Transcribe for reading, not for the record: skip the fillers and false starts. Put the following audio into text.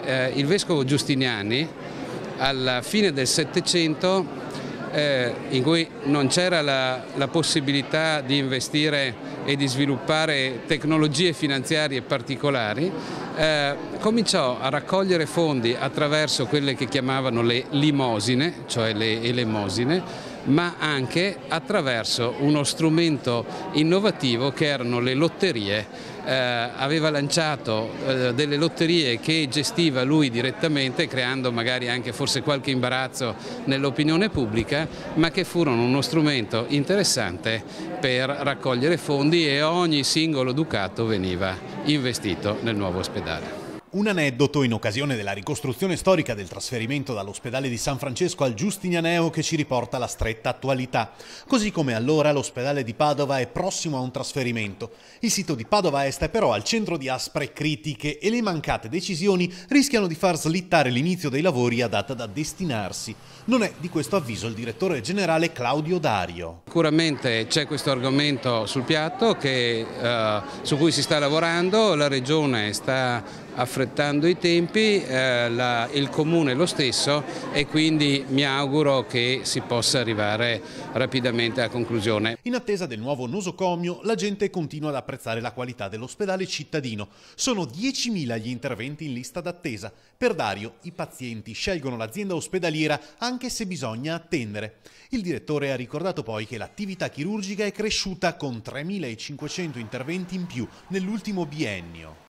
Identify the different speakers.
Speaker 1: Il vescovo Giustiniani, alla fine del Settecento, in cui non c'era la possibilità di investire e di sviluppare tecnologie finanziarie particolari, cominciò a raccogliere fondi attraverso quelle che chiamavano le limosine, cioè le elemosine, ma anche attraverso uno strumento innovativo che erano le lotterie. Aveva lanciato delle lotterie che gestiva lui direttamente, creando magari anche forse qualche imbarazzo nell'opinione pubblica, ma che furono uno strumento interessante per raccogliere fondi, e ogni singolo ducato veniva investito nel nuovo ospedale.
Speaker 2: Un aneddoto in occasione della ricostruzione storica del trasferimento dall'ospedale di San Francesco al Giustinianeo che ci riporta alla stretta attualità. Così come allora l'ospedale di Padova è prossimo a un trasferimento. Il sito di Padova Est è però al centro di aspre critiche e le mancate decisioni rischiano di far slittare l'inizio dei lavori a data da destinarsi. Non è di questo avviso il direttore generale Claudio Dario.
Speaker 1: Sicuramente c'è questo argomento sul piatto su cui si sta lavorando, la Regione sta affrettando i tempi, il Comune lo stesso, e quindi mi auguro che si possa arrivare rapidamente a conclusione.
Speaker 2: In attesa del nuovo nosocomio, la gente continua ad apprezzare la qualità dell'ospedale cittadino. Sono 10.000 gli interventi in lista d'attesa. Per Dario, i pazienti scelgono l'azienda ospedaliera anche se bisogna attendere. Il direttore ha ricordato poi che l'attività chirurgica è cresciuta con 3.500 interventi in più nell'ultimo biennio.